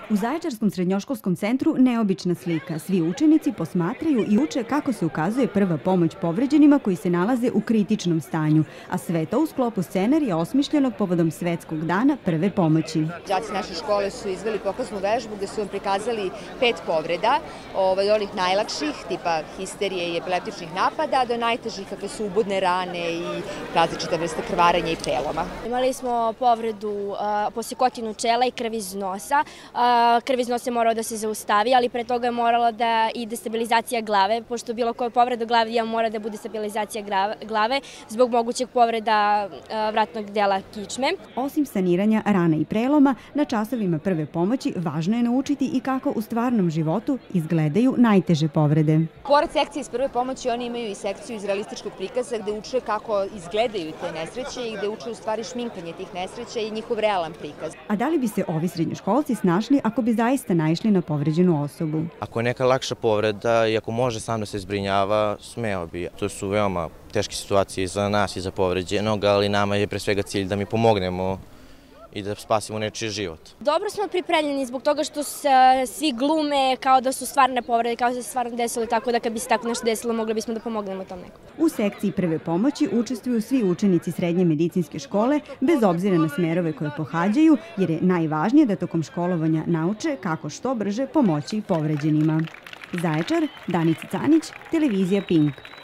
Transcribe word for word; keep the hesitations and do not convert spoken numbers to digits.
U Zaječarskom srednjoškolskom centru neobična slika. Svi učenici posmatraju i uče kako se ukazuje prva pomoć povređenima koji se nalaze u kritičnom stanju, a sve to u sklopu scenarija osmišljenog povodom Svetskog dana prve pomoći. Đaci naše škole su izveli pokaznu vežbu gde su vam prikazali pet povreda, od onih najlakših, tipa histerije i epileptičnih napada, do najtežih kakve su ubodne rane i različite vrste krvarenja i preloma. Imali smo povredu posekotinu čela i krv iz nosa. Krv iz nosa je morao da se zaustavi, ali pre toga je morala da ide stabilizacija glave, pošto bilo koja povreda glave mora da bude stabilizacija glave zbog mogućeg povreda vratnog dela kičme. Osim saniranja rana i preloma, na časovima prve pomoći važno je naučiti i kako u stvarnom životu izgledaju najteže povrede. Pored sekcije iz prve pomoći, oni imaju i sekciju iz realističkog prikaza gde uče kako izgledaju te nesreće i gde uče u stvari šminkanje tih nesreća i njihov realan prikaz. A da li bi se ovi srednjoškolci snašli ako bi zaista naišli na povređenu osobu? Ako je neka lakša povreda i ako može sam da se zbrinjava, smeo bi. To su veoma teške situacije za nas i za povređenog, ali nama je pre svega cilj da mi pomognemo i da spasimo nečiji život. Dobro smo pripremljeni zbog toga što svi glume kao da su stvarne povrede, kao da se stvarno desilo, tako da kad bi se tako nešto desilo mogli bismo da pomognemo tom nekom. U sekciji prve pomoći učestvuju svi učenici srednje medicinske škole, bez obzira na smerove koje pohađaju, jer je najvažnije da tokom školovanja nauče kako što brže pomoći povređenima. Zaječar, Danica Canić, televizija Pink.